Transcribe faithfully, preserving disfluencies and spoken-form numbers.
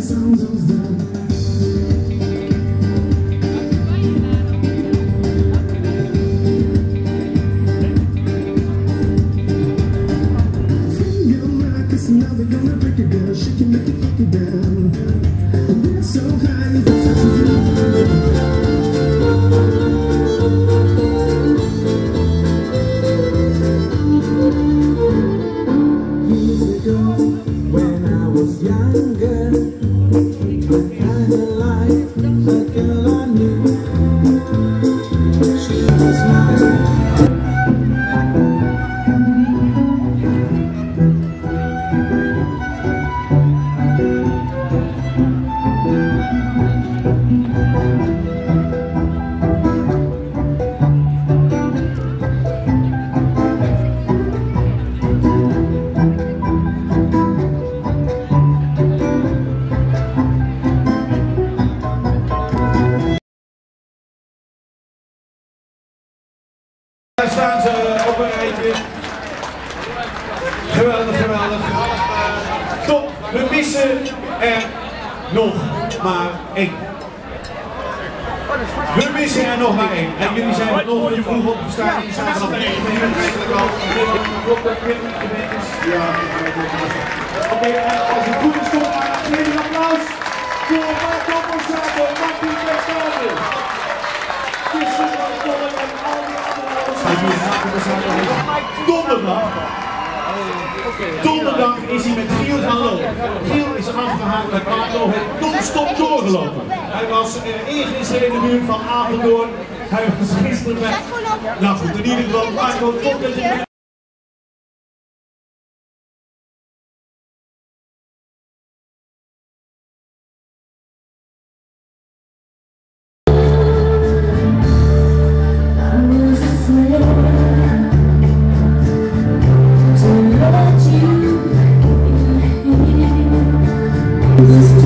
Daar staan ze op een rijtje. Geweldig, geweldig. Top, we missen er nog maar één. We missen er nog maar één. En jullie zijn er nog te vroeg opgestaan. Jullie staan vanaf negen uur eigenlijk al. Klopt dat Ja. Oké, als het goed is, komt maar een tweede applaus voor Marco Borsato, Martin Verstappen. Donderdag, donderdag is hij met Giel gaan lopen. Giel is afgehaald met Marco, heeft non-stop doorgelopen. Hij was uh, eergisteren in de buurt van Apeldoorn. Hij was gisteren bij... Nou goed, in ieder geval, Marco, top dat je... This